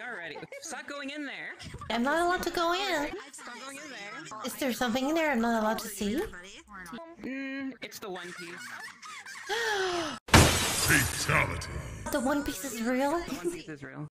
Alrighty, stop going in there. I'm not allowed to go in. Stop going in there. Is there something in there I'm not allowed to see? It's the One Piece. Fatality. The One Piece is real? The One Piece is real.